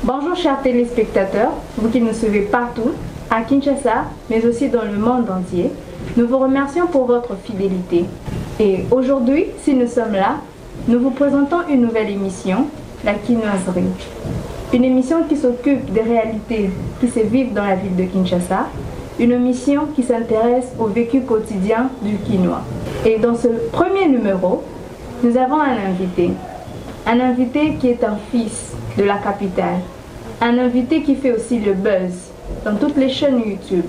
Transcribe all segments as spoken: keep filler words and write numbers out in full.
Bonjour chers téléspectateurs, vous qui nous suivez partout, à Kinshasa, mais aussi dans le monde entier. Nous vous remercions pour votre fidélité. Et aujourd'hui, si nous sommes là, nous vous présentons une nouvelle émission, La Quinoiserie. Une émission qui s'occupe des réalités qui se vivent dans la ville de Kinshasa. Une émission qui s'intéresse au vécu quotidien du quinoa. Et dans ce premier numéro, nous avons un invité. Un invité qui est un fils de la capitale. Un invité qui fait aussi le buzz dans toutes les chaînes YouTube.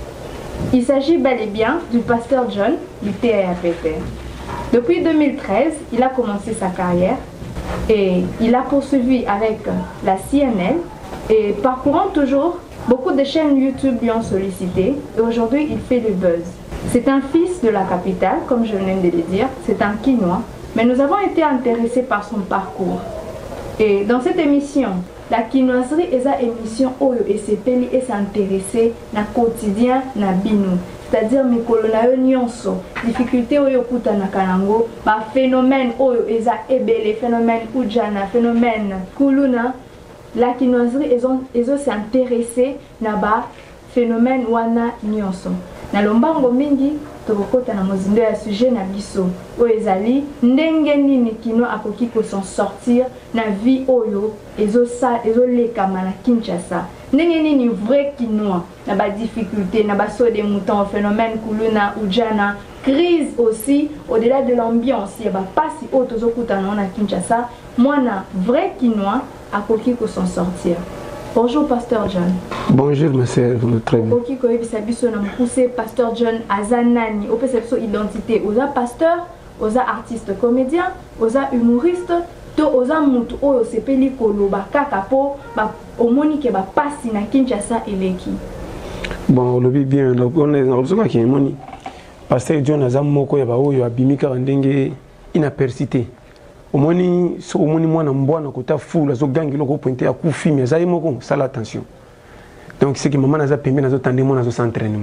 Il s'agit bel et bien du pasteur John du T A P T. Depuis deux mille treize, il a commencé sa carrière et il a poursuivi avec la C N L et parcourant toujours, beaucoup de chaînes YouTube lui ont sollicité et aujourd'hui il fait le buzz. C'est un fils de la capitale, comme je viens de le dire, c'est un quinois, mais nous avons été intéressés par son parcours. Et dans cette émission, la quinoiserie est une émission où il s'est intéressé au quotidien na bino. C'est-à-dire mes colonels nyonso, difficulté où yo kuta na kanango, ba phénomène où eza ebele, phénomène ujana, phénomène kuluna, la quinoiserie ils ont s'est intéressé na ba phénomène wana nyonso. Na lombango mingi tokokota na mozindo ya sujet na biso oyo ezali ndenge nini kinoa akoki ko s'en sortir na vie oyo ezosa ezolekama na Kinshasa. Ndenge nini vrai quinoa na ba difficulté na ba saut des moutons, phénomène kuluna ujana, crise aussi au-delà de l'ambiance ya ba pasi oyo tozokuta na Kinshasa, mwana vrai quinoa akoki ko s'en sortir. Bonjour Pasteur John. Bonjour ma sœur, très bien. Ok, quand il s'agit Pasteur John Azanani, au peut son identité, aux pasteur, aux artistes comédiens, aux humoristes, to aux mutu oyo sepeli koloba kaka po ba omoni ba pasi na Kinshasa eleki. Bon, le bien, on est dans le qui moni. Pasteur John Azam moko ya ba oyo abimika ndenge inapercité. Omoni so omoni mwana mbwana kota fula zo gangi loko pointer ya kufi mais ayi moko sala attention. Donc c'est que maman naza pembe nazo tande mona zo s'entraînement.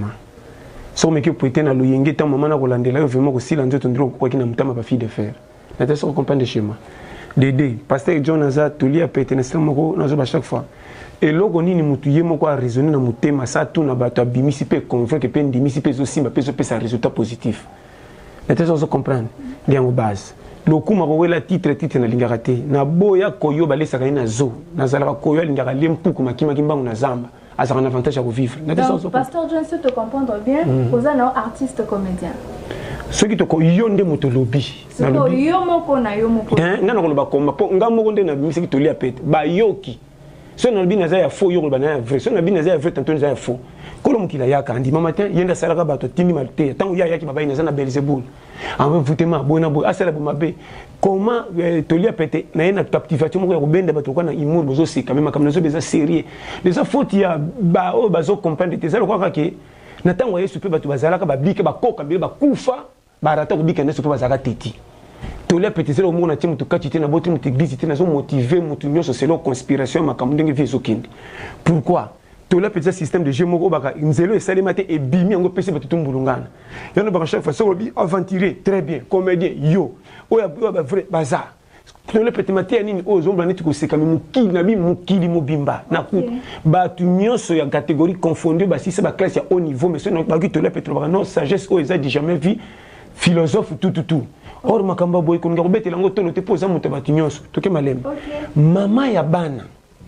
So meki pointer na luyenge ta maman na kolandela yo vraiment ko sila nzoto ndiro ko kina mutama ba fille de fer. Na te so comprendre schéma. Dédé pasteur John Naza toli a pété na sala moko nazo ba chaque fois. Et loko nini mutu ye moko a raisonner na mutema sa tout na bato abimisi pe convaincre pe ndimisi pe zo simba pe zo pe sa résultat positif. Na te so comprendre. Bien au base. Le coup m'a la titre titre na lingaraté na boya koyo balesa na zo na zala koyo lingara lempu kuma kima kimbangu na zamba asa un avantage à vivre. Donc pasteur John, si tu comprendre bien, vous êtes un artiste comédien. Ce qui te ko yonde moto lobby na lobby yo moko na yo moko nga na ko ba komba po nga moko nde na bimisi ki toli apete ba yoki so na lobby na za ya faux yo ba na vrai so na lobby na za ya vrai tanto na za ya faux kolo mukila yaka andi mama te yenda salaka bato tindi malte tango ya yaki baba ina za na Belzebul en voutement bona bo asala bo mabe comment toli apete na yena activation moko ya kobenda bato kwa na imur bozo sika même comme nazo beza sérieux les fautes ya ba o bazo comprendre te ça quoi que na tango yesu pe bato bazalaka ba bika ba koka be ba kufa ba rata ko bika nesu pe bazaka teti toli apete c'est le monde na timu to katite na botu mutu église te na zo motiver mutu nyoso c'est la conspiration makambo ndenge vie sokindi. Pourquoi tout le petit système de jeu moko baka nzelo et salimate et bimi ngo pesi batu tumbulungana yana baka chaque fois so bi aventuré très bien comédien yo oya ba vrai bazar tout le petit matin nini o zomba neti ko seka mukili na bi mukili mobimba na ku batu nyonso ya catégorie confondue ba si c'est ba classe ya haut niveau mais sinon ba ki tout le petit baka non sagesse o eza dit jamais vu philosophe tout tout tout or makamba boy ko ngako betela ngo tolo te poza muto batu nyonso to ke malem mama ya bana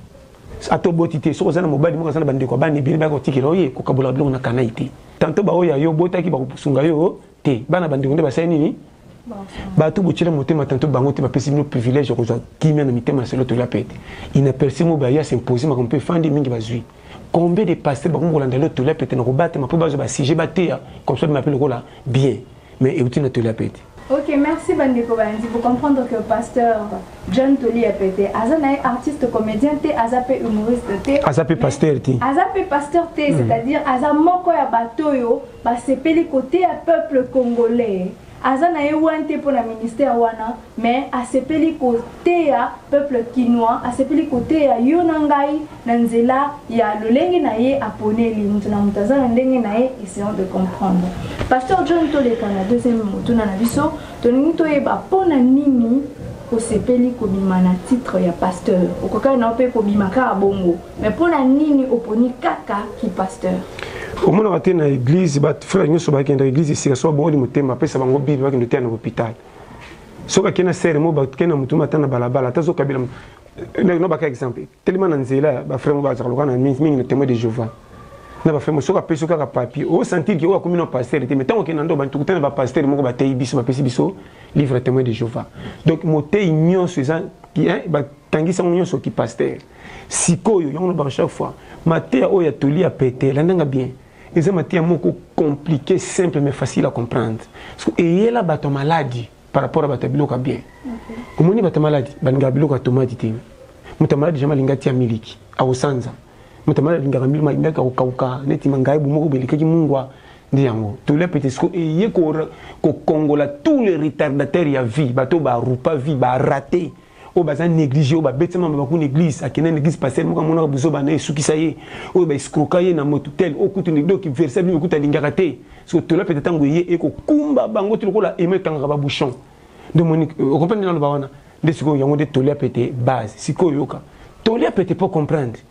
ato botité so kozana mobali mo kozana bande ko bani bi ba ko tikira oye ko kabula blo na kanaiti tanto ba oya yo botaki ba kusunga yo te bana bande ko nde ba sayini ni ba to bochira motema tanto bango te ba pesi no privilège ko zo kimia na mitema selo to la pete ina persi mo ba ya s'imposer ma ko peut fandi mingi bazui combien de pasteurs ba ko ngolanda lo to la pete na ko battre ma po ba zo ba sujet ba te comme ça m'appelle ko la bien mais et utina to la pete. Ok, merci Bandeko Bandi. Pour comprendre que pasteur John Toli a pété, Azana est artiste comédien, T, Azapé humoriste, Azapé pasteur, Azapé pasteur, c'est-à-dire Azamoko ya batoyo, ba sepeli côté à peuple congolais. Azana est ouante pour le ministère wana, mais a sepeli côté à peuple quinois, a sepeli côté à Yonangai, Nanzela, ya lolenge na ye apone li mutuna mutazana ndenge na ye, essayons de comprendre. Pasteur John Toli kana deuxième mutuna na biso, toningi toyeba pona nini osepeli kobima na titre ya pasteur okoka na pe kobima ka bongo mais pour la nini oponi kaka ki pasteur au moins on na église ba frère nyoso ba kenda église sika so bo di motema pesa bango bible ba kenda tena hôpital soka kena sere mo ba kena mutu matana balabala tazo kabila no ba ka exemple tellement na nzela ba frère mo ba zakaloka na mingi na témoin de Jéhovah na ba frère mo soka peso ka papier o sentir que o comme no pasteur te metango kena ndo ba tukutana ba pasteur mo ba tei biso ba pesi biso livre témoin de Jéhovah donc motei nyonso ça qui hein ba tangisa nyonso ki pasteur sikoyo yango ba chaque fois maté o ya toli a pété la ndanga bien et ça maté moko compliqué simple mais facile à comprendre parce que et là bato maladie par rapport à bato biloka bien comment ni bato maladie banga biloka tomate te muta maladie jama lingati ya miliki au sanza muta maladie ngara milima ndaka ukauka neti mangai bu moko belikaki mungwa ndi yango to le petit ko et ye ko ko kongola tous les retardataires ya vie bato ba rupa vie ba raté o baza négligé o ba bêtement ba ko église akena église passer mo kamona buzo ba na esukisa ye o ba escroquer ye na motu tel o kutu ni doki verset bi kuta lingaka te so to le petit tango ye e ko kumba bango to ko la aimer tanga ba bouchon de monique o comprendre dans le bawana de siko yango de to le petit base siko yoka to le petit pour comprendre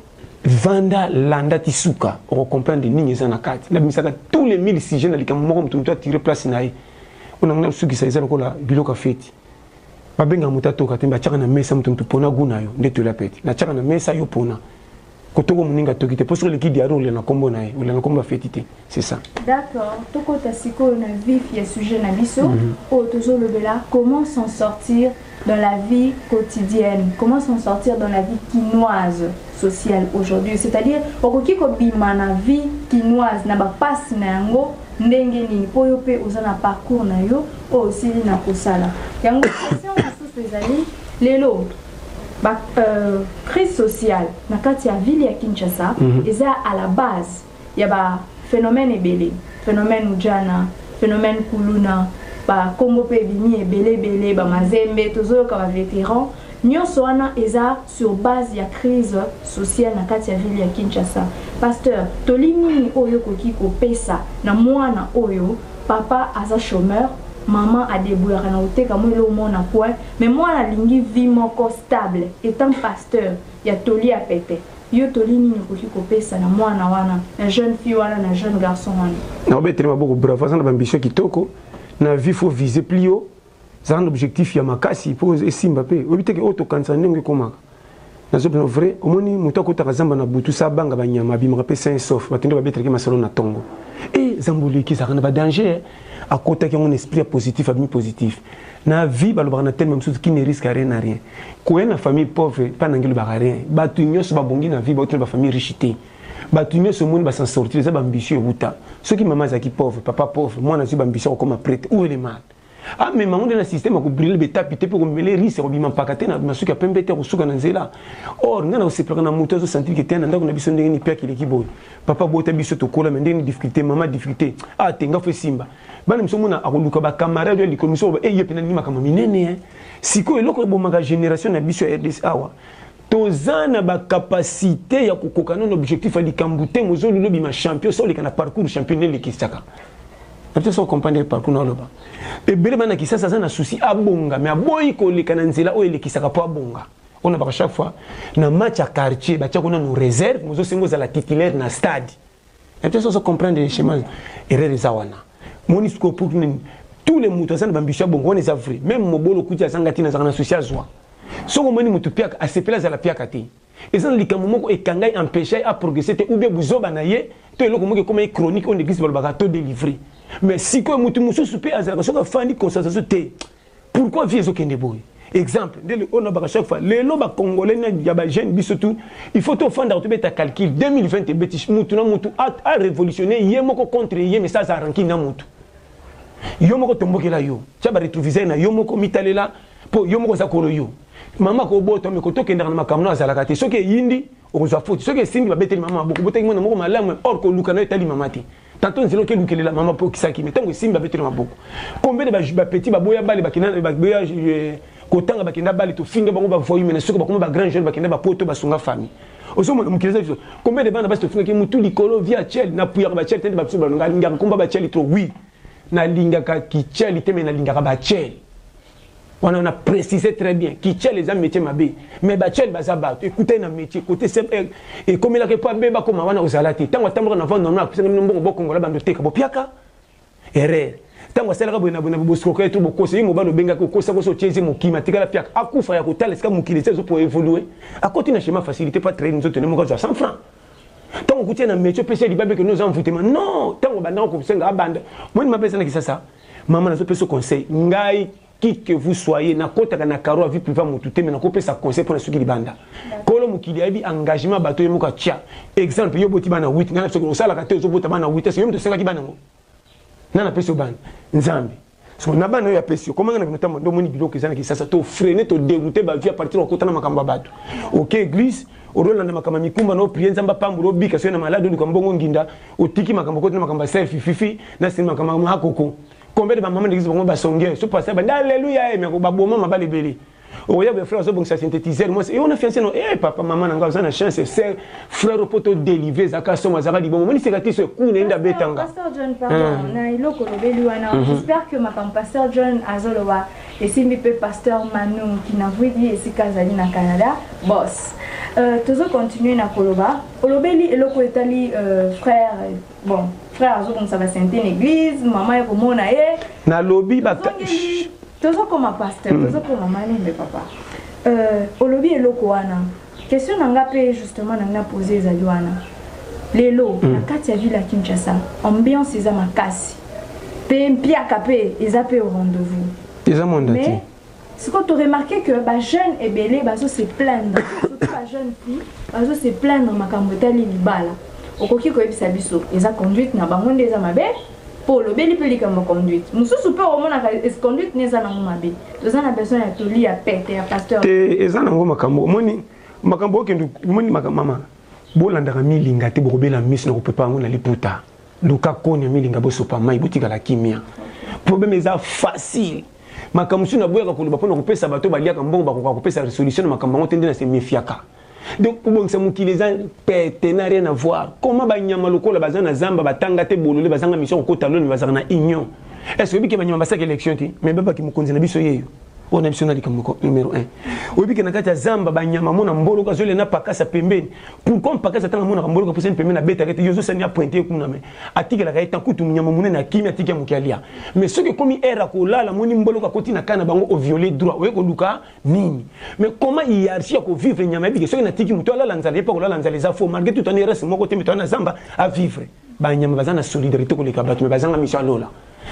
vanda landa tisuka on comprendre nini za na kati la misaka tous les mille sujets na likamo moko mutu to tirer place na ye on a sukisa za ko la biloka feti babenga mutato katemba chaka na mesa mutu pona guna yo ndeto la peti na chaka na mesa yo pona kotoko muninga tokite poso le kidi aro le na kombo na ye le na kombo fetité c'est ça d'accord toko tasiko na vif ya sujet na biso o tozo le bela comment s'en sortir dans la vie quotidienne comment s'en sortir dans la vie quinoise sociale aujourd'hui c'est-à-dire okoki ko bima na vie quinoise na ba passe na yango ndenge nini po yo pe oza na parcours na yo o aussi na kosala yango question na sous les amis lelo ba euh, crise sociale na kati ya ville ya Kinshasa mm -hmm. eza à la base ya ba phénomène ebele phénomène ujana phénomène kuluna ba Congo pe bimi ebele belé ba mazembe tozo ka ba vétéran nyonso wana eza sur base ya crise sociale na kati ya ville ya Kinshasa pasteur tolini oyo koki ko pesa na mwana oyo papa aza chômeur maman a débrouillé na oteka mo lo mona point mais moi la lingi vie moko stable étant pasteur ya toli a pété yo tolini ni koki ko pesa na mwana wana na jeune fille wana na jeune garçon wana na obetelema beaucoup bravo ça na ambition kitoko na vie faut viser plus haut ça un objectif ya makasi pose esimba pe obiteke auto kansa ndenge komaka na zo vrai omoni muto ko takazamba na butu sa banga banyama bimaka pe saint sauf batendo babetreke masalo na tongo et zambuli ki ça na ba danger à côté qui a un esprit positif, famille positif. Dans la vie, il y a tellement de choses qui ne risquent rien à rien. Quand une famille pauvre, pas n'engage rien. Batu nyos ba bongi na vie, ba une famille richité. Batu nyos au monde ba s'en sortir, ça ba ambitieux buta. Ceux qui maman zaki pauvre, papa pauvre, moi na suis ambitieux comme prêtre. Où est le mal? Ah mais maman dans le système ko briller beta pité pour mêler risque au bima pakate na masuka pembete ko suka na nzela. Or ngana osepla na muto zo sentir que tena ndako na biso ndenge ni pia kileki boy. Papa bota biso to kola ndenge ni difficulté, maman difficulté. Ah tenga fo simba. Bana msomuna akoluka ba camarade ya likomiso ba eye pena ni makama minene hein. Siko eloko bo manga génération na biso R D C awa. Tozana ba capacité ya kokokana l'objectif ali kambute mozo lulo bima champion so le kana parcours champion le kisaka. Peut-être qu'on comprend le parcours là-bas. Et belle bana qui ça ça na souci abonga mais aboyi ko le kana nzela o le kisaka po abonga. On a à chaque fois na match à quartier ba tia kona no réserve mozo sengo za la titulaire na stade. Peut-être qu'on comprend les schémas erreur za wana. Monisco pour tous les moutons ça na bambisha bongo on est vrai même mobolo kutia sangati na zana social zwa. Soko moni mutu pia a sepela za la pia kati. Et ça likamu moko ekangai empêcher à progresser ou bien buzoba na ye to eloko moko comme chronique on église balbaka to délivrer. Mais si quoi mutu muso super azaka soka fandi concentration te. Pourquoi vie ezokende boy? Exemple, on a chaque fois les loba congolais ya ba jeune bisotu, il faut to fanda to beta calcul deux mille vingt beti mutu na mutu a révolutionner ye moko contre ye mais ça ça ranki na mutu. Yo moko tombokela yo. Tia ba rétroviseur na yo moko mitalela po yo moko zakolo yo. Mama ko boto me ko to kenda na makamno azalaka te. Soki yindi okozwa faute. Soki simbi ba beteli mama beaucoup boteki mona moko malamu or ko luka na etali mama te. Tantôt nzelo ke lukelela mama po kisaki mais tango simbi ba beteli mama beaucoup. Combien de ba petit ba boya bale ba kina ba boya kotanga ba kenda bale to finga bango ba foyi mais soki ba kuma ba grand jeune ba kenda ba poto ba sunga famille. Oso mo mukileza biso. Combien de bana ba to finga ke mutu likolo via chel na puya ba chel tende ba biso ba ngalingaka komba ba chel to oui. Na lingaka ki chel te mais na lingaka ba chel. On a précisé très bien qui tient les métiers mabé mais ba tchel bazabat écoutez un métier côté et comme il a pas beba comme wana ozalati tant attendre na vendre na pesa mbongo bokongola bando teka bopiaka erreur tant wasala bona bona bosoko to bokosa yimo bano benga ko kosa ko so tiezi mokima tikala piaka akufa ya kotala ska mokili sezo pour évoluer à côté na schéma facilité pas très nous tenons encore cent francs tant on coûte un métier pesa libabé que nous en foutez non tant on banda ko senga banda moi ma pesa na kisasa maman na so pesa conseil ngai qui que vous soyez na kota na karo vie privée mututé mais na ko pesa conseil pour na suki libanda kolo mukili abi engagement bato yemo ka tia exemple yo boti bana huit ngana so ko sala ka te zo bota bana huit est-ce que yo mto senga ki bana ngo nana pesa bana nzambe so na bana yo pesa comment ngana notamment ndo moni biloko ezana ki sasa to freiner to dérouter ba vie à partir de kota na makamba bato OK église orolanda makamba mikumba no prier nzamba pambulo bika so na malade ndo mbongo nginda otiki makamba kota na makamba selfie fifi na sin makamba makoko combien de mamans d'église vont basonguer ce passé ben alléluia mais ba bon maman ba libérer oh ya be frère so bon ça synthétiser moi et on a fait non eh papa maman nga ça na chance c'est frère poto délivrer zaka so mazaka di bon moment c'est gâté ce coup nenda betanga pasteur John pardon na iloko lobeli wana j'espère que ma pasteur John azolowa et simbi pe pasteur Manu qui n'a vu dit ici kazali na Canada boss euh toujours continuer na koloba olobeli eloko etali frère bon frère azo comme ça va sentir l'église maman est comme on a eh na lobby ba toujours comme pasteur toujours comme maman mais papa euh olobi eloko wana question nanga pe justement nanga poser za wana lelo na kati ya ville à Kinshasa ambiance eza makasi pe mpiaka pe eza pe au rendez-vous eza mondati mais ce que tu remarqué que ba jeune et belé bazo se plaindre surtout ba jeune fille bazo se plaindre makambo tali libala okoki ko ebisa biso eza conduite na bango ndeza mabe pour le beli pelika mo conduite mususu pe o mona ka conduite neza na mabe toza na besoin ya toli ya pete ya pasteur te eza na ngoma makambo moni makambo okendu moni makambo mama bolanda ka milinga te bokobela miss na kopepa ngo na liputa luka koni milinga bosopa mai botika la kimia problème eza facile makambo suna boya ka koloba pona kopesa bato baliaka mbongo bakoka kopesa solution makambo ngo tende na se mefiaka. Donc, pour que qui les a pété, n'a rien à voir. Comment Banyama Loko, la bazana Zamba, Batangate, Bolo, les bazanga mission, Kotalo, les bazana Ignon. Est-ce que Banyama Basak élection, mais Baba qui me conduit à Bissoye, on a missionnaire comme numéro un. Oui, que Nakata Zamba, Banyama, mon ambolo, Gazole, n'a pas qu'à sa pembe. Pourquoi pas qu'à sa tanga mon ambolo, pour une pembe, à bête, avec Yoso Sania pointé, Kuname. Atik la gaïta, Koutou, Mounen, à Kim, Atik, Moukalia. Mais ce que comme era Kola, la monimbolo, à côté, Nakana, Bango, au violet droit, oui, au Luka, Nini. Mais comment il y a réussi à vivre, Nyamabi, que ce qui Tiki, Moutola, Lanzale, pas Ola, Lanzale, les affaires, malgré tout en reste, mon côté, mais en Zamba, à vivre. Banyama Bazana, solidarité, pour les cabattes, mais Bazana, mission Lola.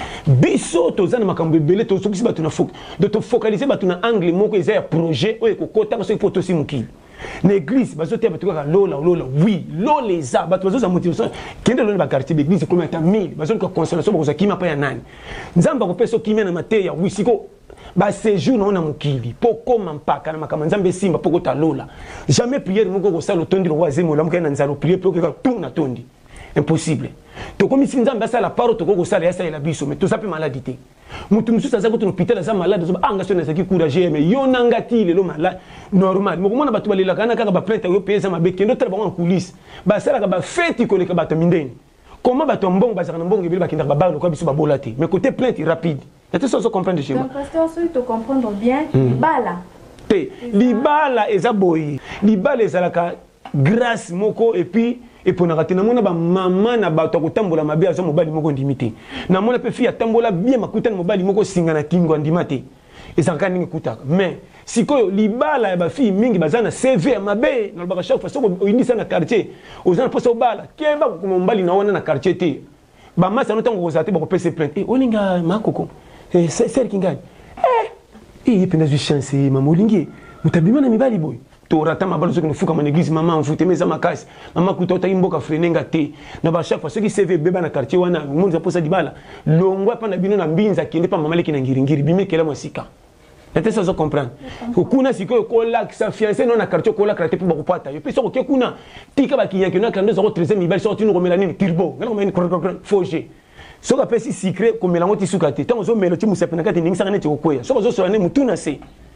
Biso tozana makambo belé to sokisi batuna fok de te focaliser batuna angle moko ezaya projet oyo kokota so poto simukili l'église bazote batuka lola lola oui lola eza batu bazoza motivation kende lola ba quartier d'église comme ta mille bazoka consolation boza kima pa ya nani nzamba ko peso kimena mateya oui siko ba séjour na mukili poko mampaka na makama nzambe simba poko ta lola jamais prière moko ko sala tondi ro wazemo la mukena nzalo prière poko ka tuna tondi impossible. To comme si nzamba sala paro to ko sala yasa ila biso mais to sape maladité. Mutu musu saza ko to hôpital za malade zo anga so na saki courage mais yo nangati le lo malade normal. Mo komona batu balila kana kaka ba plainte yo pesa mabeke ndo treba en coulisses. Ba sala ka ba fête ko le ka batu mindeni. Comment batu mbongo ba sala mbongo bi ba kinda ba ba ko biso ba bolati. Mais côté plainte rapide. Et tout ça se comprendre chez moi. Donc pasteur so to comprendre bien bala. Te libala eza boyi. Libala ezala ka grâce moko et puis et pour na rater na mona ba maman na ba to kotambola mabe azo mobali moko ndimité na mona pe fi atambola bien makuta na mobali moko singa na kingo ndimate ezaka ningi kutaka mais sikoyo libala ya ba fi mingi bazana C V mabe na ba chaque fois so indisa na quartier ozana posa obala kemba ko mobali na wana na quartier te ba masa no tango kozate ba ko pese plainte eh olinga makoko eh c'est kingani eh eh pena ju chance mamolingi mutabima na mibali boy torata mabalo soki nofuka mon église maman mfute meza makasi maman kutota imboka frenenga te na ba chaque fois soki C V beba na quartier wana monde za posa dibala longwa pa na bino na mbinza kende pa maman leki na ngiringiri bimekela masika ete ça zo comprendre kuna siko ko la sa fiancé non na quartier ko la quartier pour kupata yo peso ko kuna tika ba kinya kena kanda zo treize mille sorti no komela nini turbo ngala komeni foje so ka pesi secret ko melango ti sukate tango zo melo ti musepe na kati ningi sanga neti ko kweya so zo so ne mutuna se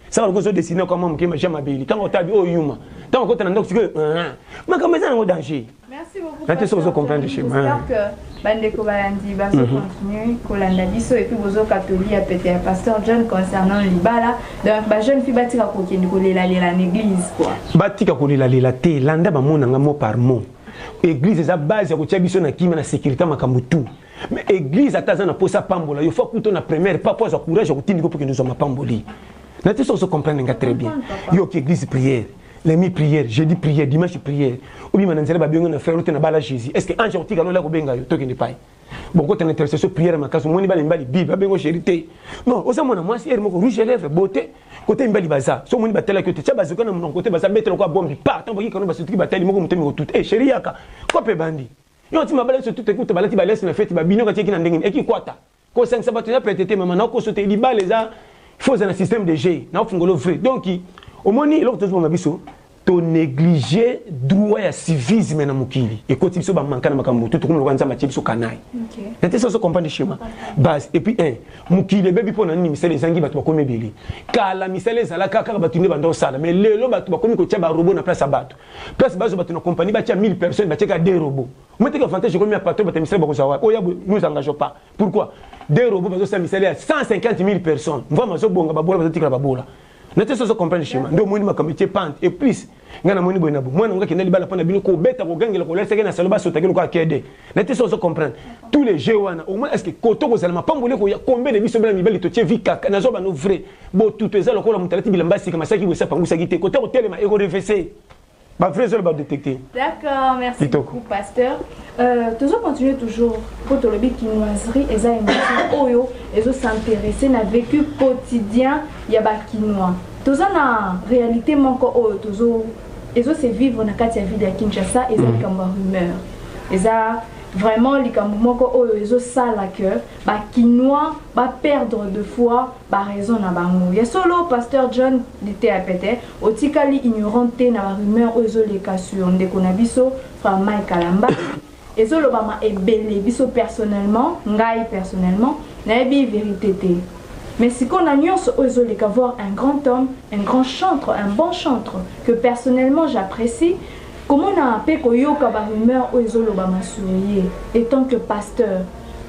ça va que dessiner comme moi qui jamais abili tant on tabi oh yuma tant on t'en donc que mais comme ça on danger. Merci beaucoup. Là tu sais vous comprendre le schéma. J'espère que bande ko balandi ba so continuer kolanda biso et puis bozo catholique a pété pasteur John concernant libala donc ba jeune fille batika ko kende ko lela lela l'église quoi. Batika ko lela lela te landa ba mona nga mot par mot. Église eza base ya ko tia biso na kima na sécurité makambo tout. Mais église ataza na posa pambola yo faut que na première pas posa courage ko tindi ko pour que nous sommes pamboli. Na te so comprendre nga très bien. Yo ki église prière, lundi prière, jeudi prière, dimanche prière. Ou bien mananzela ba bengo na frère na bala Jésus. Est-ce que ange otika no la ko benga yo to kende pai. Bon côté intercession prière ma kaso moni bali mbali bible bengo charité. Non, osa mona moi si moko rouge lèvres beauté côté mbali baza. So moni batela ko te tcha bazuka na mon côté baza mettre ko bombi pa tant boki kono basuki bateli moko mutemi ko tout. Eh chérie yaka. Ko pe bandi. Yo ti mabala so tout écoute balati balesi na fête ba bino ka tiki na ndengini e ki kwata. Ko cinq sabato ya pétété maman na ko sauter liba les a il faut un système de G. Na fungolo vrai. Donc au moni l'autre chose ma biso to négliger droit ya civisme na mukili. Et quand il so ba manka na makambo tout comme le wanza mathieu so kanai. OK. C'était ça so comprendre le schéma. Base et puis un mukili bebi pona ni misele zangi batu bakome beli. Kala misele zala kaka batu ne bando sala mais lelo batu bakomi ko tia ba robot na place batu. Place base batu na compagnie ba tia mille personnes ba tia deux robots. Mettez que avantage comme ya patron batu misele bako sawa. Oya nous engageons pas. Pourquoi? Deux robots bazo sa misele à cent cinquante mille personnes. Vraiment so bonga ba bola bazo tikala ba bola. Nete so comprendre le schéma. Ndo moni makamiti pante et plus ngana moni boy nabo. Moi nga kinali bala pona bino ko beta ko gangela ko lesa na saloba so takelo ko akede. Nete so comprendre. Tous les jeux wana au moins est-ce que koto ko zalama pambole ko ya combien de biso bela mibeli to tie vika na zo ba no vrai. Bo tout ezalo ko la mutalati bilamba sika masaki bo sa pangusa gite koto ko telema ego refc. Ba vrai zo ba détecter. D'accord, merci beaucoup pasteur. Euh toujours continuer toujours pour le but quinoiserie et ça émission oyo et zo s'intéresser na vécu quotidien ya ba quinois. Tous en réalité manko oyo toujours et zo c'est vivre na kati ya ville ya Kinshasa et ça comme rumeur. Et ça vraiment les kamumoko oyo et zo sala que ba quinois ba perdre de foi ba raison na bango. Ya solo pasteur John était à péter otikali ignoranté na ba rumeur oyo zo les cas sur ndeko na biso fra Mike Kalamba. Et zo lo bama ebele biso personnellement, ngai personnellement, na ebi vérité té. Mais si qu'on a nuance aux les voir un grand homme, un grand chantre, un bon chantre que personnellement j'apprécie, comment on a un peu koyo kaba rumeur aux olobama sourier étant que pasteur.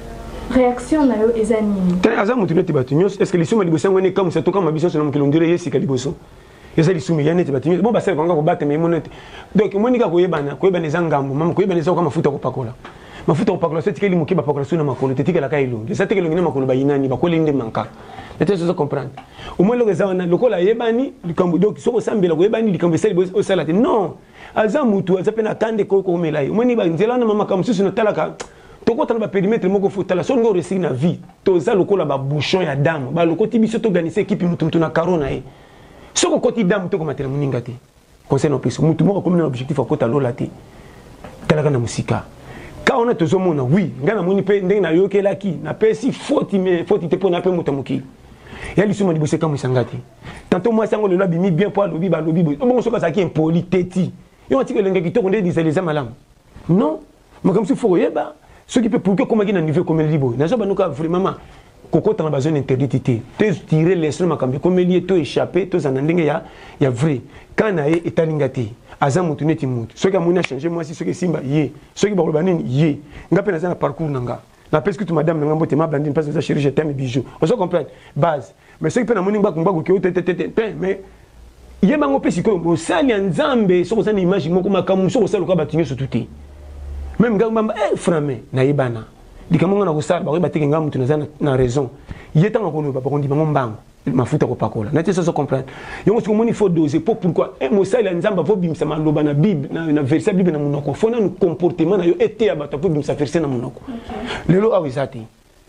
Réaction na yo ezanini. Aza mutune tibatunyo est-ce que les souma liboso ngone comme ça to comme biso selon que l'on dirait yesi kaliboso. Yesa li souma yane tibatunyo bon ba sel vanga ko battre mais monete. Donc monika ko yebana ko yebana zangambo mama ko yebana za ko mafuta ko pakola. Mafuta ko pakola c'est que li mukiba pakola suna makolo tetika la kailo. C'est que ngine makolo bayinani ba ko linde manka. Peut-être que vous comprenez. Au moins, le réseau, le col a yébani, le cambo, donc, si vous savez, le yébani, le cambo, c'est au salade. Non, Azamoutou, elle s'appelle attendre Coco Melay. Au moins, il va dire, là, maman, comme si c'était là, tu vois, tu as périmètre, mon go foot, la seule go réussir la vie. Tu as le col à bouchon et dame. Bah, le côté biso, tu organise équipe, tu as carona. Ce que côté dame, tu as comme un mingati. Concernant plus, moutou, comme un objectif à côté à l'olate. Tu as la musique. Quand on a tous au monde, oui, ngana moni pe ndenge yo ke laki, na pe si faute mais faute te pona pe mutamuki. Ya li suma dibose comme sangati. Tantôt moi sango le lobi mi bien pour lobi ba lobi. Bon so ka ça qui impoli teti. Yo on dit que lenga kitoko ndé disait les amalam. Non, mais comme si faut yeba, ce qui peut pour que comme na niveau comme libo. Na zo ba nuka vraiment koko dans la zone interdite. Te tirer les sons makambi comme lié to échapper, to za ndenge ya ya vrai. Quand na e etalingati. Aza mutu neti mutu. Ceux qui ont changé moi si ceux qui simba yé. Ceux qui ont banane yé. Nga pe na za parcours nanga. La parce que tu madame nanga mbote ma blandine parce que ça chérie je t'aime bijoux. On se comprend base. Mais ceux qui pe na moni ngba kumba ko te te te mais yé bango pe siko mo sali nzambe so ko sana image moko makamu so ko sala ko batinyo so tuti. Même nga mbamba eh frame na yebana. Dikamonga na ko sala ba ko batike nga mutu na za na raison. Yé tanga ko no ba ko ndi bango mbango. Mafuta ko pakola na te ça comprendre yo mo il faut doser pour pourquoi e mo sala nzamba vo bimisa maloba na bible na na verset bible na munoko fona no comportement na yo ete ya bato vo bimisa verset na munoko lelo awizati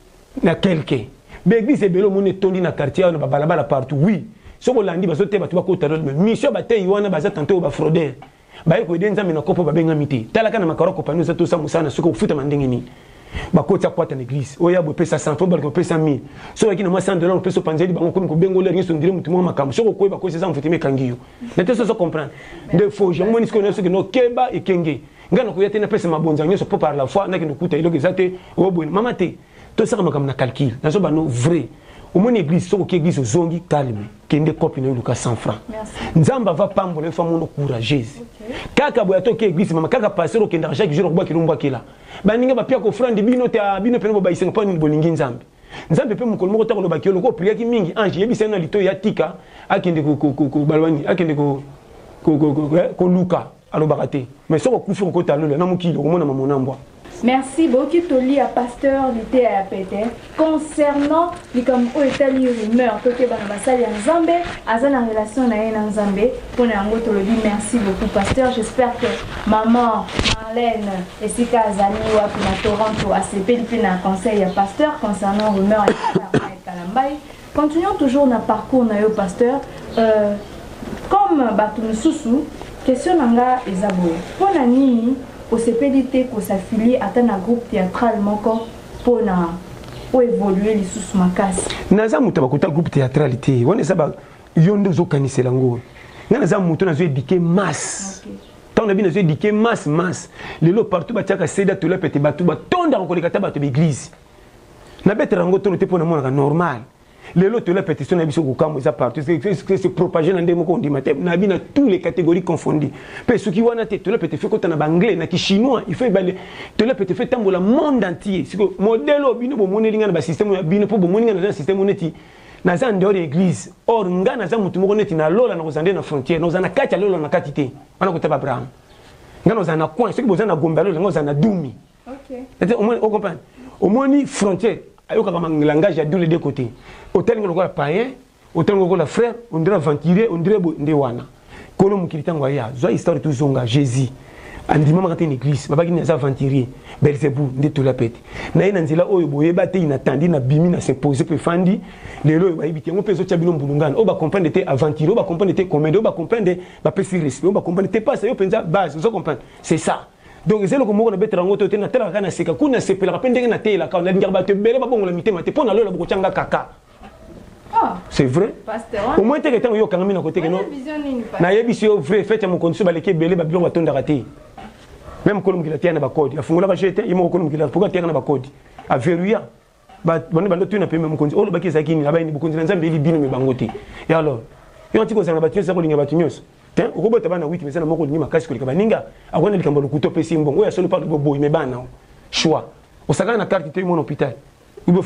na quelqu'un be église belo moni tondi na quartier na balabala partout oui so ko landi baso te bato ba ko tarol mais mission ba te yona baza tantôt ba frauder ba ko ide nzambe na kopo ba benga miti talaka na makaro ko panu za to sa musana suko futa mandenge ni ba ko tia kwata na église oya bo pesa cent ba ko pesa mille so yakina mo cent dollars pesa panzeli ba ko ko bengo le ngiso ndire mutu mo makambo so ko ba ko sesa mfutime kangiyo na te so so comprendre de faux je mo ni ko na so que no keba ekenge ngana ko yate na pesa mabonza nyoso po par la foi na kino kuta ilo gezate o bo mama te to saka makambo na calcul na so ba no vrai au moins église soko ki église zongi calme kende copine na luka cent francs nzamba va pambola une femme courageuse kaka boya to ki église mama kaka pasteur okenda chaque jour okwa kilomba kila ba ninga ba pia ko frande bino ta bino pene bo ba isenga pa ni bolingi nzambe nzambe pe mukolo moko takolo ba kiolo ko prier ki mingi ange yebisa na lito ya tika akende ko ko ko balwani akende ko ko ko ko luka alo bakate mais soko kufi ko talola na mukilo ko mona mamona mbwa. Merci beaucoup, Toli, à pasteur, l'été à Pété. Concernant les comme où est allé rumeur, Toké Banabasali en Zambé, Azana relation en Zambé, pour Nango Tolobi, merci beaucoup, pasteur. J'espère que maman, Marlène, et Sika Azani, ou à Toronto, à C P, puis un conseil à pasteur concernant rumeur et Kalambay. Continuons toujours notre parcours, na yo pasteur. Euh, comme Batoun Soussou, question Nanga et Zaboué. Pour Nini, possibilité qu'on s'affilie à un groupe théâtral pour évoluer les sous makasi. Naza muta bakuta groupe théâtralité. On est ça ba yondo zo kanise lango. Naza muta na zo éduquer masse. Tant na bi na zo éduquer masse masse. Les lots partout ba tiaka seda to la pete batu ba tonda ko kolekata ba to église. Na bete rango to te pona mona normal. Les lots to la pétition na biso ko kambo za partout c'est c'est propagé dans des mots dit matin na bi na tous les catégories confondues. Pe ce qui wana te to la pete fait ko na anglais na ki chinois il fait balé to la pete fait tambola monde entier. C'est que modèle bino bo monelinga na ba système ya bino po bo monelinga na système oneti na za ndeur église or nga na za mutu moko neti na lola na kozande na frontière na za na kati lola na katité wana ko taba Abraham nga na za na coin ce que boza na gomba lola nga za na dumi. OK. Au moins on comprend au moins ni frontière ayo kama langage ya deux des côtés. Hôtel ngolo la païen, hôtel ngolo la frère, on dirait aventurier, on dirait ndewana. Kolo mukilita ngwaya, zo histoire tout zonga Jésus. Andi mama kata une église, baba ki nza aventurier, Belzebou ndeto la pete. Na ina nzela oyo boyeba te inatandi na bimi na s'imposer pe fandi, lelo ba ibiti ngo peso tchabilo mbulungana. O ba comprendre te aventurier, o ba comprendre te comédie, o ba comprendre ba pesi respect, o ba comprendre te pas ça yo penza base, vous comprenez? C'est ça. Donc c'est le comme on a betre rango te na tela kana seka kuna sepela kapende na te la ka na ndinga ba te bele ba bongo la mitema te pona lola bokotanga kaka. C'est vrai. Au moins, tu es en train de côté. Je vrai, fait mon condition, je belé, je vais te rater. Même quand il a un code, il a fondé la jette, il m'a reconnu qu'il a pourquoi tu as un code. À verrouiller, bah, on va te payer mon condition. Oh, le baquet, ça qui n'a pas une condition, ça veut dire bangoté. Et alors, il y a un petit peu de battu, ça roule battu. Tiens, au robot, tu as huit, mais ça n'a pas de casse que le cabaninga. À quoi est-ce que le couteau pèse bon? Oui, à seul pas de bobo, mais ban, choix. Au saga, la carte, tu es mon hôpital. Donc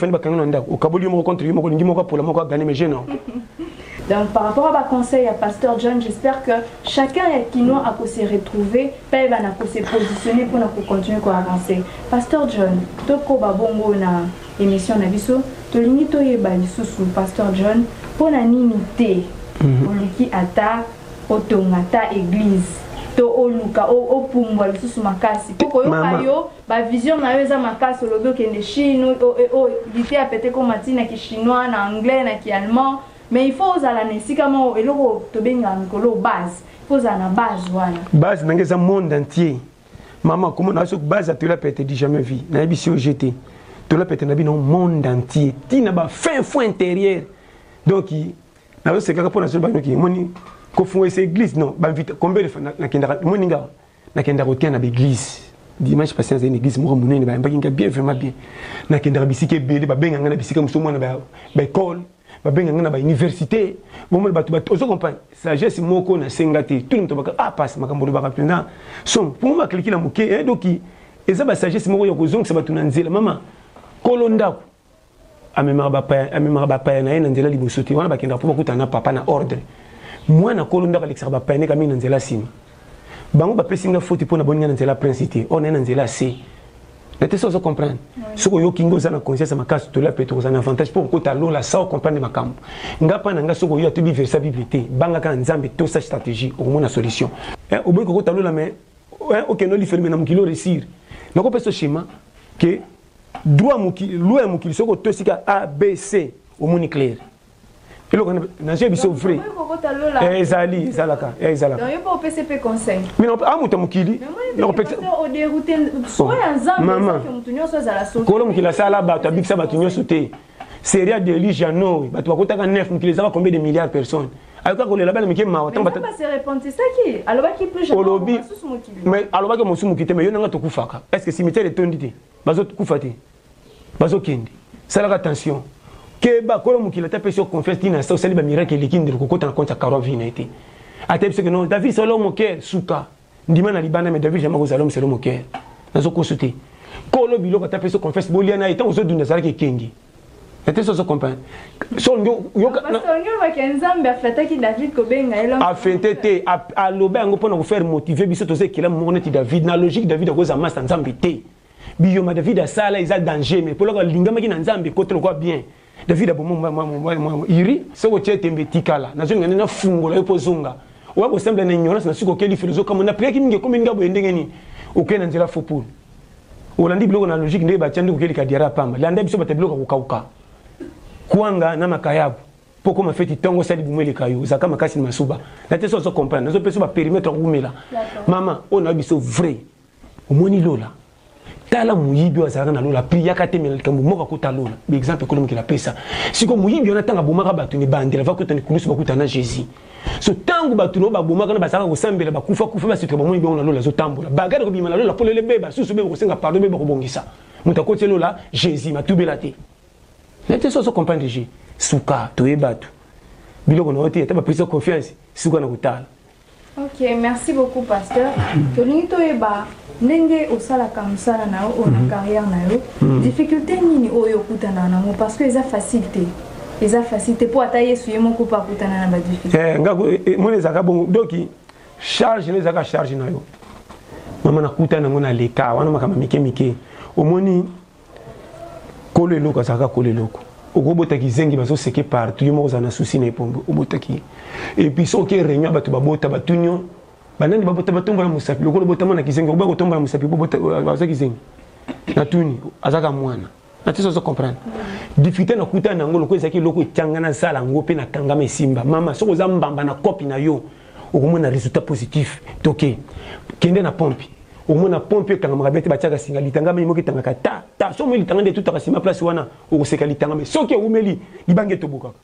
par rapport à ma conseil à pasteur John, j'espère que chacun qui nous a se retrouver, peut se positionner pour nous continuer à avancer. Pasteur John, toko babongo na émission na biso, to lingi to yeba lisusu pasteur John pour na nimité, oliki ata otongata église. To oluka o opumwa lisusu makasi poko yo kayo ba vision na yo za makasi lobo kende chino o o lité a pété comme matina ki chinois na anglais na ki allemand mais il faut osala nesika mo eloko to benga mikolo base il faut osala na base wana base nangeza monde entier maman comment na so base to la pété dit jamais vu na biso O G T to la pété na bi no monde entier tina ba fin fond intérieur donc na so c'est kaka pona so ba noki moni ko fond esa église non ba vite combien de fois na kenda moninga na kenda rotia na église dimanche passé na une église mo monene ba mbakinga bien vraiment bien na kenda bisike bele ba benga na bisike muso mwana ba ba école ba benga na ba université bon mo ba to ba ozo comprendre sagesse moko na sengate tout le monde ba ah passe makambo ba rapidement son pour moi cliquer la moké eh donc eza ba sagesse moko yo kozonga ba tunanzela mama kolonda amemara ba pa amemara ba pa na ina nzela libosote wana ba kenda po kutana papa na ordre moi na kolonda ka lexer ba pané ka mina nzela sim bango ba pesinga faute pour na boninga nzela principité on est nzela c n'était ça comprendre ce que yo kingo za na conscience makasi to la peut un avantage pour ko ta lo la ça comprendre makambo ngapa na nga soko yo atubi versa bibliothèque banga ka nzambe to sa stratégie au moins na solution eh au bout ko ta lo la mais OK no li fermer na mukilo réussir na ko peso schéma que droit mukili loi mukili soko to sika A B C au moins clair. Et là, na j'ai biso vrai. Eh ezali, ezalaka, eh ezalaka. Donc il faut P C P conseil. Mais non, ah muta mukili. Non peut au dérouter soit ensemble que mutunyo soit za la sauce. Kolo mukila sala ba to bikisa ba tunyo sauter. Série de Ligiano, ba to bakota ka neuf mukili za combien de milliards de personnes. Ayoka ko le label mike ma watamba. Mais ça se répond c'est ça qui. Alors qui plus jamais. Mais alors ba que musu mukite mais yo nanga to kufaka. Est-ce que cimetière est tondité? Bazo kufate. Bazo kendi. Sala attention. Keba kolo mukila tape sur confiance tina sa osali ba miracle likindi ko kota na konta karo vina été. Ate parce que non David solo moke suka. Ndima na libana mais David jamais ko salo solo moke. Nazo consulter. Kolo biloko tape sur confiance boliana étant aux autres d'une zara ke kengi. Ate so so comprendre. So yo yo parce que yo va kenzambe afata ki David ko benga elo. A fentete a loba ngo pona ko faire motiver biso to se kila moneti David na logique David ko za master nzambe te. Biyo ma David a sala isa danger mais pour le lingama ki na nzambe ko to ko bien. David a bon iri c'est ko tete mbetikala na zo ngene na fungola yo pozunga. Wa ko semble na ignorance na suko keli philosophe comme na prière ki mingi comme ngabo endengeni. Okena nzela fo pour. Olandi biloko na logique ndeba tchandi ko keli ka diara pamba. Landa biso ba tabloka ko kauka. Kuanga na makayabu poko mafeti tongo sali bumeli kayo zaka makasi na masuba na te so so comprendre nazo peso ba périmètre rumela mama on a biso vrai omoni lola tala muyibi wazaka na lola priya katemela kambu moka ko talola bi exemple ko lumki la pesa siko muyibi ona tanga bomaka batu ni bandela va ko tani kulusu ba kutana Jésus so tangu batu no ba bomaka na basaka ko sambela ba kufa kufa ba siko bomoni bi on lola zo tambola bagara ko bimala lola polele beba susu beba ko senga pardon beba ko bongisa mutako tse lola Jésus matubela te. N'était pas comprendre Jésus. Souka, tu es battu. Biloko na oti, tu as pris confiance. Souka na kutal. Ok, merci beaucoup pasteur. Toni to eba ndenge osala kamsala na o na carrière na yo. Difficulté nini oyo kutana na mo parce que eza facilité. Eza facilité pour ataye suye mon ko pa kutana na ba difficulté. Eh ngako mo les aka bon doki charge les aka charge na yo. Mama na kutana ngona leka wana makama mike mike. Omoni kole loko saka kole loko okobota kizengi bazo seke partout yo moko na souci na epombo obota ki et puis so ke réunion batu babota batunyo banani babota batomba na musapi lokolo bota mona kizengi oba ko tomba na musapi bota bazo kizengi na tuni azaka mwana na tiso so comprendre difficulté na kuta na ngolo ko ezaki loko tanga na sala ngope na kanga mesimba mama so ko zambamba na copie na yo okomona résultat positif toke kende na pompe au moins pompe quand on bete batiaka singa litanga mais moki tanga ta ta so mo litanga de tout à sima place wana o seka litanga mais so ke umeli libange to boka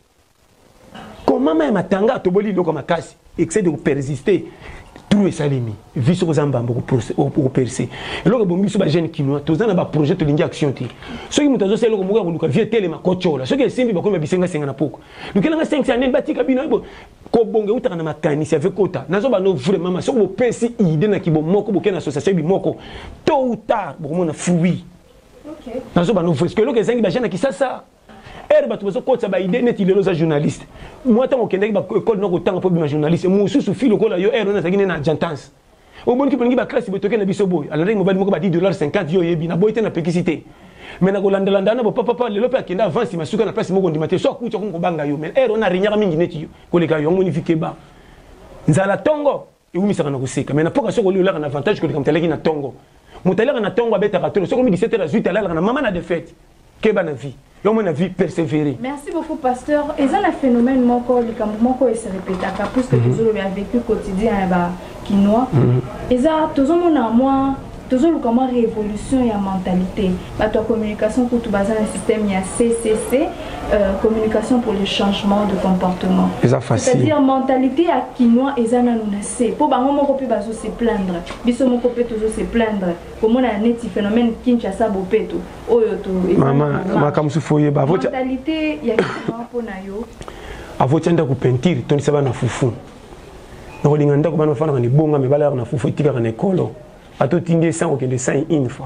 comment même matanga to boli loko makasi excès de persister tout est salimi viso ko zamba pour pour percer et loko bombi so ba jeune kinois to zana ba projet to lingi action ti so ki mutazo selo ko moka luka vie tele makochola so ke simbi ba ko bisenga senga na poko lukela cinq cents nen batika bino bo ko bonge utaka na makanisi avec kota nazo ba no vraiment so ko pesi idée na kibo moko bo ke na association bi moko tôt ou tard bo mona fruit OK nazo ba no parce que loko zengi ba jeune ki sasa er ba to so kota ba idée net ilelo za journaliste moi tant okende ba école no ko tanga po bi journaliste mo susu filo ko la yo er na zagine na jantance o bon ki pelingi ba classe botoke na biso boy alors mo ba mo ba dix dollars cinquante yo yebi na boy te na pekisité mais na ko landa landa na bo papa papa lelo pe akenda avance masuka na place moko ndimate so akucha ko banga yo mais er on a rinyaka mingi neti yo ko le ka yo ngoni fike ba nzala tongo e umisa kana kuseka mais na poka so ko le la na avantage ko le kamtaleki na tongo mutaleka na tongo abeta katolo so ko mi dix-sept heures huit ala na mama na défaite keba na vie yo mo na vie persévérer. Merci beaucoup pasteur. Et ça un phénomène moko le moko et se répète à plus que toujours le vécu quotidien ba kinois. Et ça toujours mon moi toujours comment révolution et mentalité. Ba toi communication pour tout bazar un système il y a C C C euh, communication pour le changement de comportement. C'est-à-dire mentalité à kinois et ça na nunase. Pour ba moko pe bazo se plaindre. Biso moko pe toujours se plaindre. Comme on a un petit phénomène Kinshasa bopeto. Oyo to maman makamsu foye ba vocha mentalité ya kinois pona yo. Avocha nda ku peinture toni saba na fufu. Ngo linga ndako bana fana ni bonga me bala na fufu tika na ekolo. Ato tinde sans aucun dessin une fois.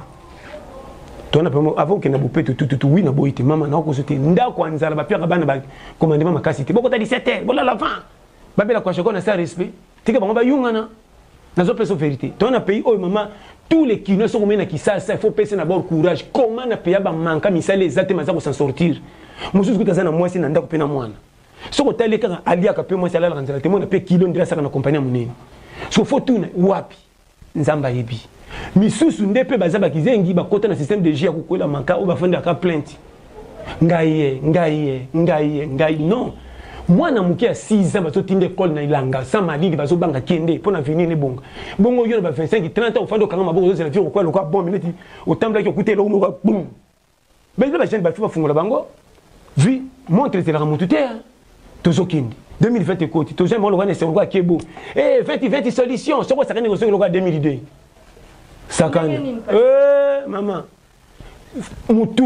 Tona pe avant que na bopeto tout tout oui na boite maman na ko sote ndako anzala ba pia bana ba commandement makasi te boko ta dix-sept heures bola la fin. Ba bela kwa shoko na sa respect. Tika bango ba yungana. Nazo peso vérité. Tona pays oh maman tous les qui ne sont comme qui ça il faut passer d'abord courage comment na payer ba manka misale exactement ça pour s'en sortir mususu kutazana moi si nanda kupena mwana soko tali kaka alia ka pe moi sala la nzala te mona pe kilo ndira saka na compagnie munene so faut tuna wapi nzamba yebi misusu ndepe bazaba kizengi ba kota na système de G ya kukwela manka ou ba fanda ka plainte ngaiye ngaiye ngaiye ngai non mwana muke ya six ans bazo tinde école na ilanga sans malili bazo banga kende pona venir ne bonga bongo yo na vingt-cinq trente ans ofando kanga maboko zo la vie ko kwa bon minute otambla ki okuté lo mo boum mais ba jeune ba fi ba fungola bango vi montre te la remonter tozo kindi deux mille vingt ko ti tozo mo lo kana se ko kebo eh vingt vingt solution so ko sakane négocier lo ka deux mille deux sakane eh maman mutu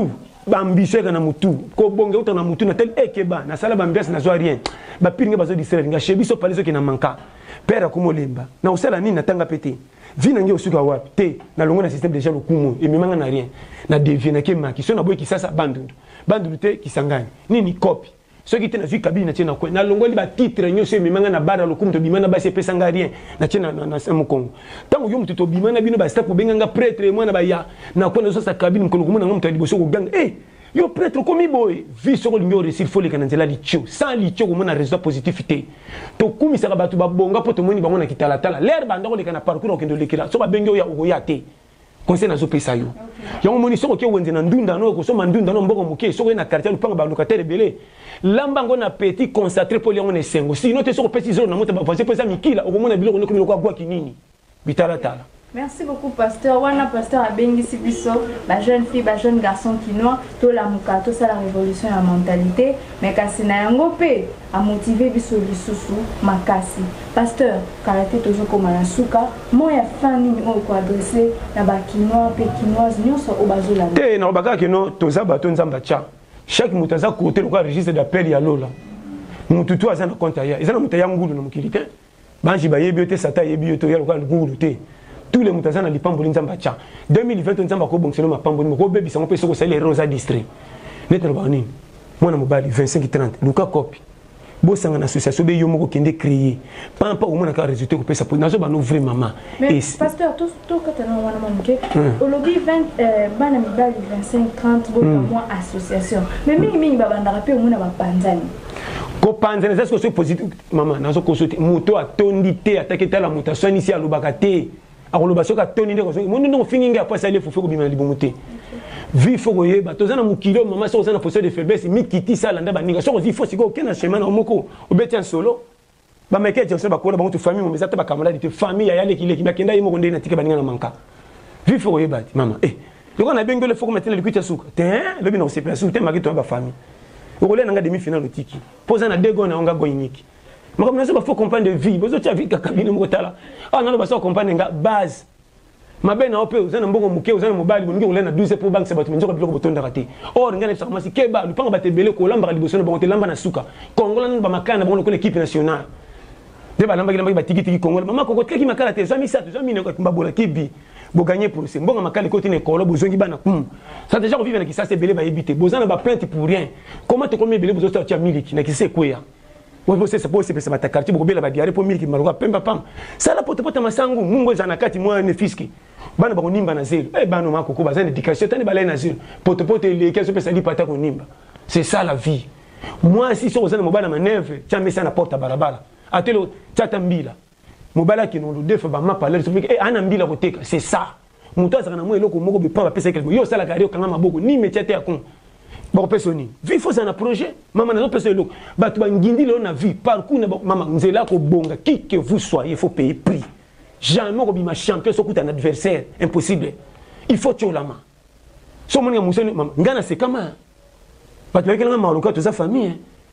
ambition na mutu ko bonge uta na mutu na tel ekeba na sala bambias na zo rien ba piringa bazo distraire nga shebiso palizo ki na manka pera kumolemba na usala nini natanga pete vina ngi osuka wapi te na longo na système déjà le kumo et memanga na rien na devie na kema ki so na boy ki sasa bandundu bandundu te kisangani nini copy so ki te na vi kabine na tina ko na longo li ba titre nyo se memanga na bara le kumo to bimana ba se pesa nga rien na tina na na mu Kongo tango yo mutu to bimana bino ba step benga nga prêtre moi na ba ya na ko na so sa kabine mkono kumuna nga mutu liboso ko ganga eh yo prêtre komi boy vi so ko lingo réussir folie kana nzela licho sans licho ko mona résultat positivité to kumi saka batu ba bonga poto moni bango na kitala tala l'air banda ko le kana parcours okendo lekira so ba bengo ya oya te conseil na zo pesa yo yo moni so ko ke wenze na ndunda no ko so mandunda no mboko muke so ko na quartier lupanga ba locataire belé lamba ngo na petit concentré pour lion na sengo sinon te so ko pesi zero na moto ba voisin pesa mikila o ko mona biloko ko ko kwa kinini bitala tala. Merci beaucoup, pasteur. Wana pasteur a bengi sibiso, ba jeune fille, ba jeune garçon qui noir, to la muka, to ça la révolution la mentalité, mais kasi na yango pe a motiver biso lisusu makasi. Pasteur, karaté toujours comme na suka, mo ya fani ni o ko adresser na ba kinois pe kinoise nyonso o bazola. Te na baka kino to za bato nzamba cha. Chaque mutaza côté le registre d'appel ya lola. Mututu azana compte ya. Ezana mutaya ngulu na mukilite. Banji ba yebi te sata yebi to ya lo ngulu te. Tous les moutazans na lipambo nzamba cha deux mille vingt nzamba ko bongselo mapambo ni ko bebi sango peso ko sale rosa district netre bani mwana mobali vingt-cinq trente luka copy bo sanga na association be yo moko kende créer pampa au mona ka résultat ko pesa pour nazo ba no vrai maman et pasteur tout tout quand on wana manke au lobby vingt bana mibali vingt-cinq trente bo moi association mais mingi mingi ba banda rapé au mona ba panzani ko panzani ça c'est positif maman nazo ko sote moto atondité attaquer la mutation ici à lobakate akoloba soka toni ndeko so mondo ndeko finginga après ça il faut bima libomote vi faut koyeba tozana mukilo mama so tozana posture de faiblesse mikiti sala ndaba ninga so vi faut siko kena chemin na moko obeti en solo ba meke je so ba kola ba mutu famille mo mezata ba kamala de famille ya leki leki bakenda yimo ndenge na tika baninga na manka vi faut koyeba mama eh yoko na bengole faut ko mettre le kucha suka te lobi na osepa su te makito ba famille okole na nga demi finale otiki poza na dego na onga goyiniki. Mais comme nous faut comprendre de vie, vous avez vu que cabine motala. Ah non, nous comprendre nga base. Ma ben na opé, vous avez mbongo muke, vous avez mobile, vous avez na douze pour banque ça bato, menzo biloko botonda raté. Or nga na pharmacie keba, lu panga batebele ko lamba liboso na bango te lamba na suka. Kongo na ba makana bango ko l'équipe nationale. De ba lamba lamba ba tiki tiki Kongo. Mama ko ko tiki makala te, zami sa, zami ne ko mbabola kibi. Bo gagner pour c'est mbonga makala ko tine kolo bozongi bana kum. Ça déjà on vivre na kisasa belé ba éviter. Bozana ba plainte pour rien. Comment te combien belé bozo ta miliki na kise kwea. Vous savez, c'est possible, c'est ma quartier, vous avez la diarrhée pour mille qui m'a pemba pam. Ça la pote pote masangu, mungo zanakati moi ne fiski. Bana ba nimba na zelo. Eh bana mako ko bazana éducation, tane balai na zelo. Pote pote les quinze personnes li pata ko nimba. C'est ça la vie. Moi si so zana mobala maneuve, tiens mais ça na porte barabara. Atelo tata mbila. Mobala ki no def ba ma parler, eh ana mbila koteka, c'est ça. Muto azana mo eloko moko be pamba pesa quelque. Yo sala gario kanga maboko ni métier te akon. Bon personne vie faut ça un projet maman na personne lo ba tu ngindi lo na vie parcours na maman nzela ko bonga qui que vous soyez il faut payer prix jamais ko bima champion so kuta un adversaire impossible il faut tu la main so mon musoni maman ngana c'est comment ba tu ngana maluka to sa famille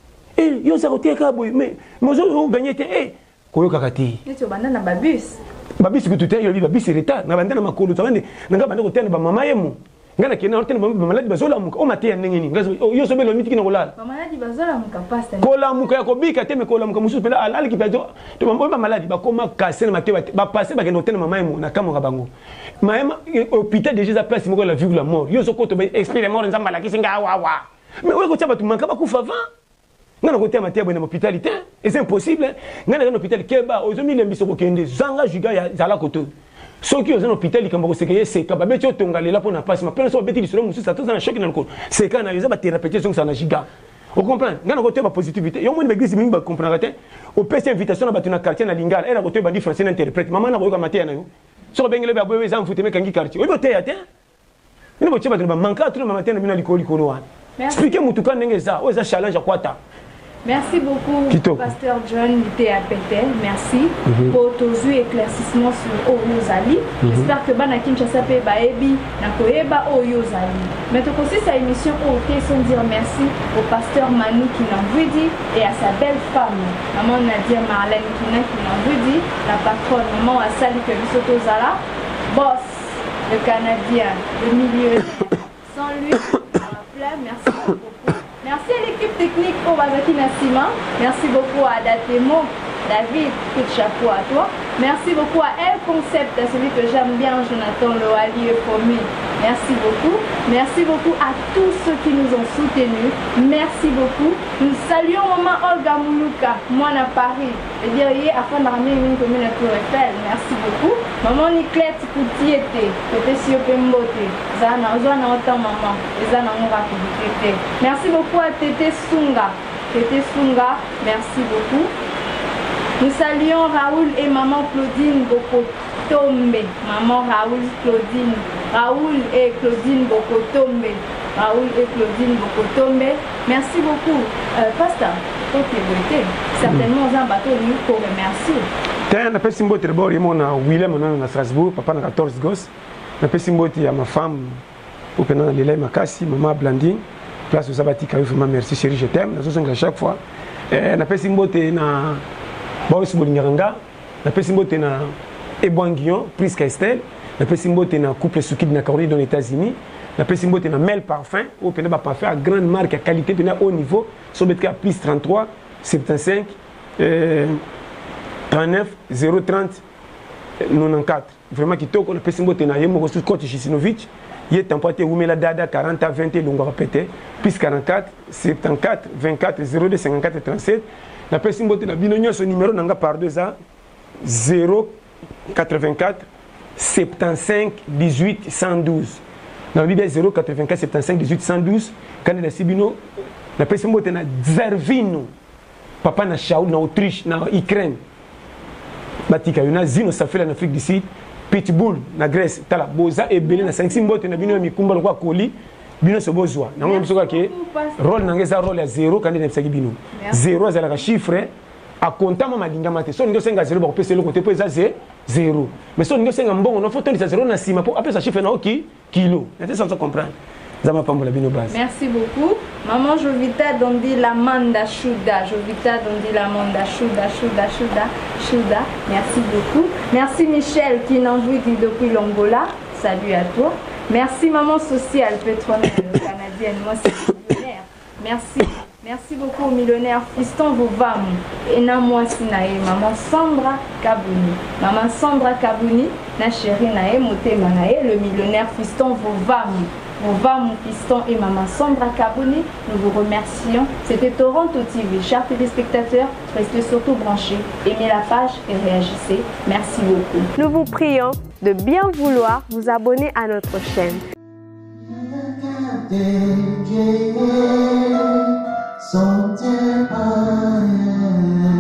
eh yo za kotia ka boy mais mozo gagner te eh koyo kakati ni to banda na babus babus que tu te yo babus retard na banda na makolo to bande nga banda ko tena ba mama yemu ngana kena ortene ba maladi bazola muka o matia ndenge ni ngazo yo so belo mitiki na kolala ba maladi bazola muka pasta kola muka ya kobika teme kola muka mususu pela alali ki pajo to ba maladi ba koma kase na matia ba passer ba kena ortene mama yemu na kamora bango maema hôpital déjà za place moko la vie ou la mort yo so ko to ba expliquer mort nzamba la kisinga wa wa mais o ko taba tu manka ba kufa va ngana ko tia matia bona hôpitalité et c'est impossible ngana na hôpital keba ozo mi lembiso ko kende zanga juga ya zala koto ceux qui ont un hôpital ils kambo sekeye seka ba beto tonga lela pona passe ma pena so beti lisolo musu ça tous na choc na ko seka na yoza ba thérapeutique so na giga on comprend ngana ko te ba positivité yo moni ba église mingi ba comprendre te au pèse invitation na ba tuna quartier na lingala era ko te ba di français na interprète maman na ko ka matia na yo so bengele ba boye za mfute me kangi quartier o te ya te ni bo cheba ba manka tu na matia na bina likoli kono wana expliquer mutuka ndenge za o za challenge kwata. Merci beaucoup, Kito. Pasteur John Lité à Pétel. Merci mm-hmm. pour tous les éclaircissements sur Oyozali. Mm-hmm. J'espère que Bana Kinshasa pe baebi na koyeba Oyozali. Maintenant aussi sa émission au sans dire merci au pasteur Manu qui n'en veut dire et à sa belle femme, maman Nadia Marlène Kina qui n'en veut dire, la patronne, maman Asali Kebisoto Zala, boss, le Canadien, le milieu. Sans lui, à la place. merci beaucoup. Merci à l'équipe technique pour Bazaki Nassima. Merci beaucoup à Datemo, David, coup de chapeau à toi. Merci beaucoup à El Concept, à celui que j'aime bien, Jonathan Loali et Promis. Merci beaucoup. Merci beaucoup à tous ceux qui nous ont soutenus. Merci beaucoup. Nous saluons maman Olga Moulouka, moi à Paris. Et dire, afin d'armer une commune à Tour Eiffel. Merci beaucoup. Maman Niclette Koutiete, Tété Siopembote, Zana, Zana Otan Maman, et Zana Moura Koutiete. Merci beaucoup à Tété Sunga. Tété Sunga, merci beaucoup. Nous saluons Raoul et maman Claudine Bokotombe. Maman Raoul, Claudine. Raoul et Claudine Bokotombe. Raoul et Claudine Bokotombe. Merci beaucoup. Euh, Pasteur, pour tes beautés. Certainement, on a un bateau de nous pour remercier. Tiens, on a fait Simbo Trébor, il y a William à Strasbourg, papa a quatorze gosses. On a fait Simbo, il y a ma femme, pour que nous ayons Makassi, maman Blandine. Place aux Sabati, vraiment merci chérie, je t'aime. Nous avons à chaque fois. On a fait Simbo, il y a Boris Bolingaranga, na pesimbote na Ebwanguion, Prisca Estelle, na pesimbote na couple Soukid na Caroline dans les États-Unis, na pesimbote na Mel Parfum, au pena ba parfum à grande marque à qualité de haut niveau, sur betka plus trente-trois soixante-quinze euh, trente-neuf zéro trente quatre-vingt-quatorze. Vraiment qui toko na pesimbote na Yemo Rosus Coach Jisinovic, il est emporté Oumela Dada quarante à vingt et longue répété, plus quarante-quatre soixante-quatorze vingt-quatre zéro deux cinquante-quatre trente-sept. La personne qui a bien son numéro n'a pas par deux à zéro quatre-vingt-quatre soixante-quinze dix-huit cent douze. Dans la Bible zéro quatre-vingt-quatre soixante-quinze dix-huit cent douze, quand il a Sibino, la personne qui a Zervino, papa na Shaoul, na Autriche, na Ukraine. Batika, il y a Zino Safela en Afrique du Sud, Pitbull, na Grèce, Tala, Boza et Belé, na cinq Simbote, na Bino Mikumba, le roi Koli. Bino se besoin. Nous avons besoin que rôle n'engage rôle à zéro quand il est à bino. Zéro c'est le chiffre à compter ma madinga mate. Si on dit cinq à zéro, on peut se le côté pour c'est zéro. Mais si on dit cinq en bon, on faut tenir à zéro na sima pour appeler ça chiffre na ok kilo. Est-ce que ça comprendre? Ça m'a pas la bino base. Merci beaucoup. Maman Jovita Dondi la manda Chouda. Jovita Dondi la manda Chouda Chouda Chouda Chouda. Merci beaucoup. Merci Michel qui n'en jouit depuis l'Angola. Salut à toi. Merci maman sociale, pétrolière canadienne, moi c'est millionnaire. Merci, merci beaucoup au millionnaire Fiston Vovam. Et na moi sinae, maman Sandra Kabouni. Maman Sandra Kabouni, na chérie nae, motema nae, le millionnaire Fiston Vovam. Vovam, Fiston et maman Sandra Kabouni, nous vous remercions. C'était Toronto T V. Chers téléspectateurs, restez surtout branchés, aimez la page et réagissez. Merci beaucoup. Nous vous prions de bien vouloir vous abonner à notre chaîne. Son